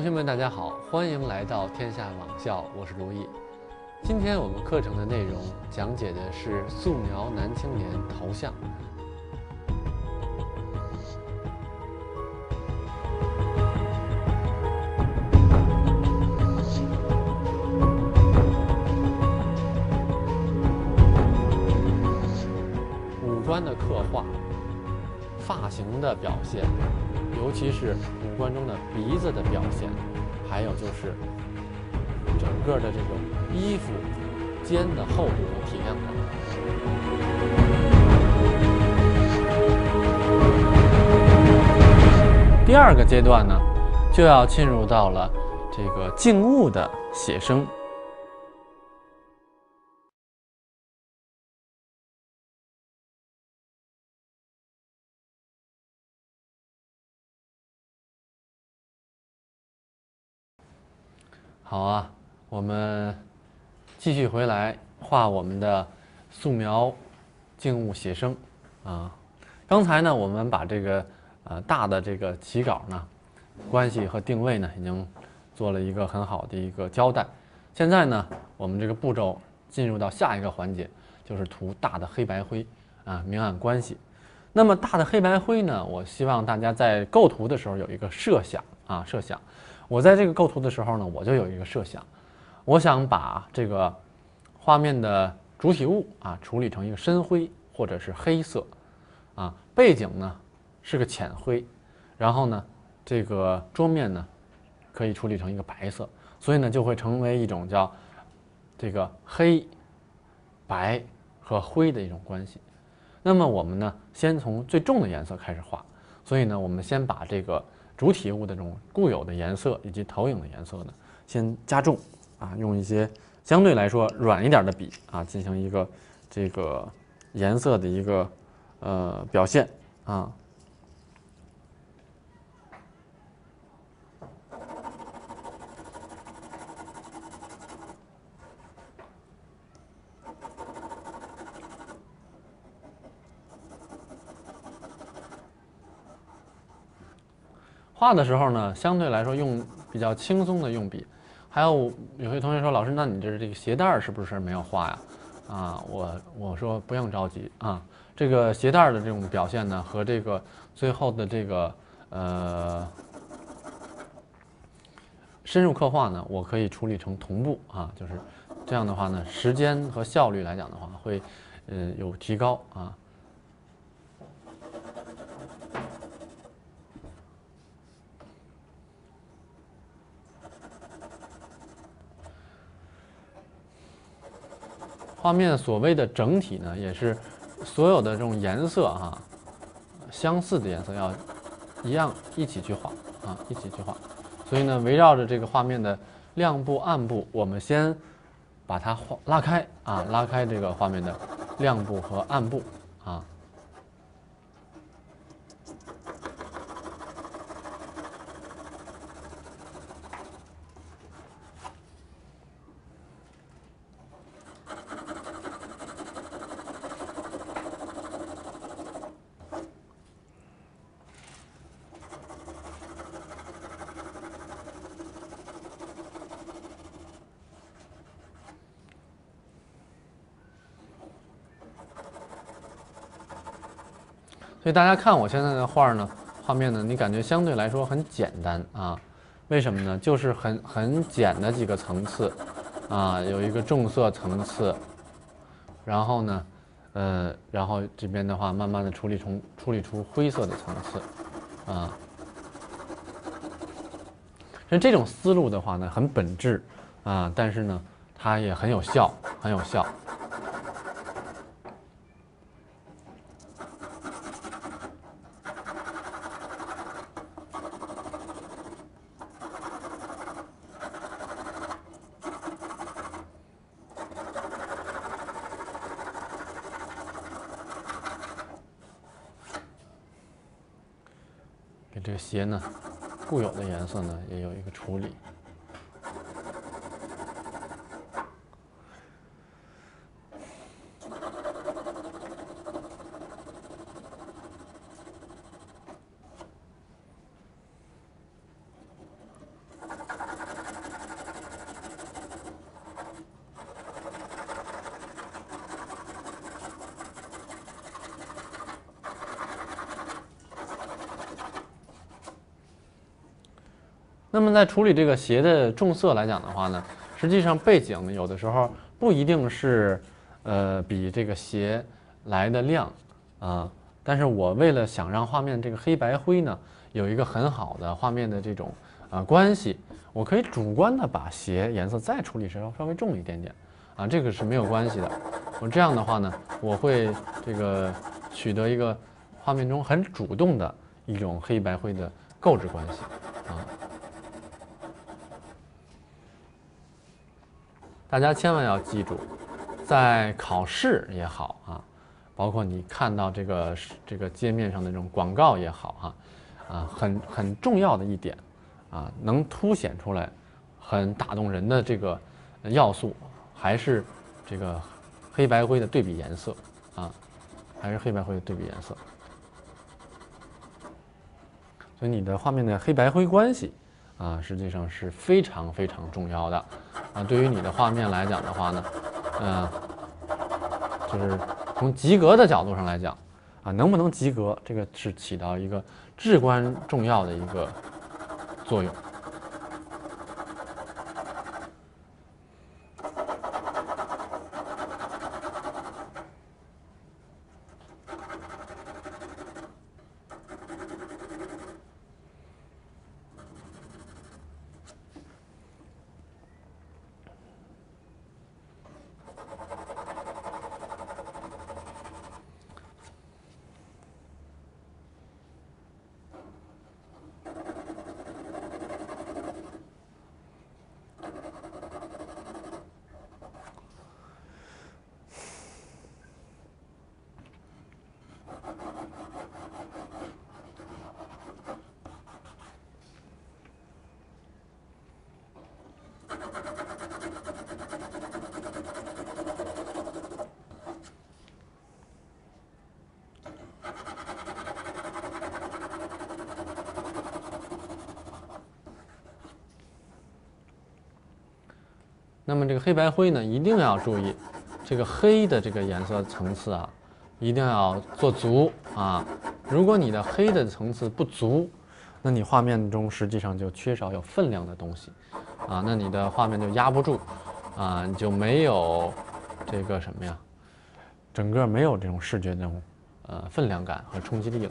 学们，大家好，欢迎来到天下网校，我是卢毅。今天我们课程的内容讲解的是素描男青年头像。五官的刻画，发型的表现，尤其是五官中的鼻子的表现，还有就是整个的这种衣服肩的厚度和体量感。第二个阶段呢，就要进入到了这个静物的写生。好啊，我们继续回来画我们的素描静物写生啊。刚才呢，我们把这个大的这个起稿呢，关系和定位呢，已经做了一个很好的一个交代。现在呢，我们这个步骤进入到下一个环节，就是涂大的黑白灰啊，明暗关系。那么大的黑白灰呢，我希望大家在构图的时候有一个设想啊，设想。我在这个构图的时候呢，我就有一个设想，我想把这个画面的主体物啊处理成一个深灰或者是黑色，啊，背景呢是个浅灰，然后呢这个桌面呢可以处理成一个白色，所以呢就会成为一种叫这个黑、白和灰的一种关系。那么我们呢先从最重的颜色开始画，所以呢我们先把这个主体物的这种固有的颜色以及投影的颜色呢，先加重啊，用一些相对来说软一点的笔啊，进行一个这个颜色的一个表现啊。画的时候呢，相对来说用比较轻松的用笔。还有些同学说，老师，那你这个鞋带是不是没有画呀？啊，我说不用着急啊，这个鞋带的这种表现呢，和这个最后的这个深入刻画呢，我可以处理成同步啊，就是这样的话呢，时间和效率来讲的话，会有提高啊。画面所谓的整体呢，也是所有的这种颜色哈，相似的颜色要一样一起去画啊，一起去画。所以呢，围绕着这个画面的亮部、暗部，我们先把它拉开啊，拉开这个画面的亮部和暗部啊。所以大家看我现在的画呢，画面呢，你感觉相对来说很简单啊？为什么呢？就是很简的几个层次啊，有一个重色层次，然后呢，然后这边的话，慢慢的处理出灰色的层次啊。所以这种思路的话呢，很本质啊，但是呢，它也很有效，很有效。给这个鞋呢，固有的颜色呢，也有一个处理。 那么在处理这个鞋的重色来讲的话呢，实际上背景有的时候不一定是比这个鞋来的亮啊，但是我为了想让画面这个黑白灰呢有一个很好的画面的这种关系，我可以主观的把鞋颜色再处理稍微重一点点啊，这个是没有关系的。我这样的话呢，我会这个取得一个画面中很主动的一种黑白灰的构置关系啊。大家千万要记住，在考试也好啊，包括你看到这个街面上的这种广告也好很重要的一点啊，能凸显出来很打动人的这个要素，还是这个黑白灰的对比颜色啊，还是黑白灰的对比颜色。所以你的画面的黑白灰关系啊，实际上是非常非常重要的啊。对于你的画面来讲的话呢，就是从及格的角度上来讲啊，能不能及格，这个是起到一个至关重要的一个作用。那么这个黑白灰呢，一定要注意，这个黑的这个颜色层次啊，一定要做足啊。如果你的黑的层次不足，那你画面中实际上就缺少有分量的东西啊，那你的画面就压不住啊，你就没有这个什么呀，整个没有这种视觉那种分量感和冲击力了。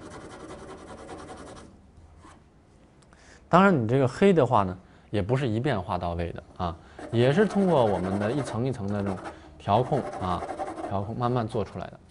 当然，你这个黑的话呢，也不是一遍画到位的啊，也是通过我们的一层一层的这种调控啊，调控慢慢做出来的。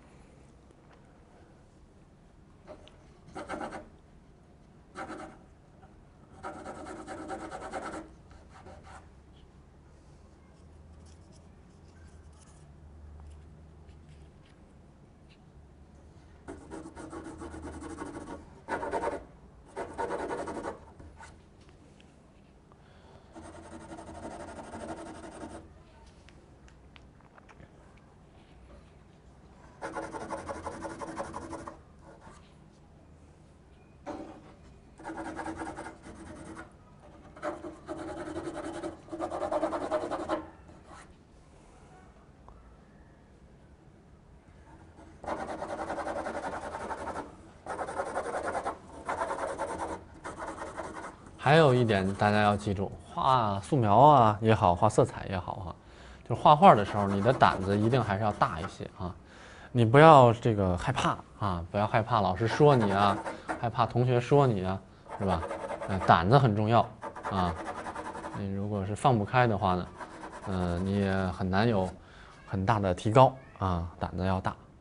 还有一点大家要记住，画素描啊也好，画色彩也好哈，就是画画的时候，你的胆子一定还是要大一些啊。你不要这个害怕啊，不要害怕老师说你啊，害怕同学说你啊，是吧？胆子很重要啊。你如果是放不开的话呢，你也很难有很大的提高啊，胆子要大。